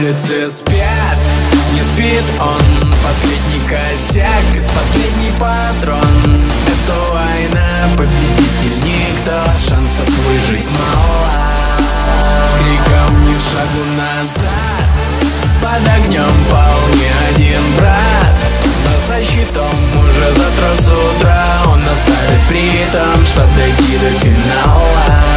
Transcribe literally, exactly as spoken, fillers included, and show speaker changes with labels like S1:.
S1: улице спят, не спит он. Последний косяк, последний патрон. Это война, победитель никто, шансов выжить мало. С криком ни шагу назад, под огнем пал не один брат. Но со щитом уже завтра с утра он наставит притом, чтоб дойти до финала.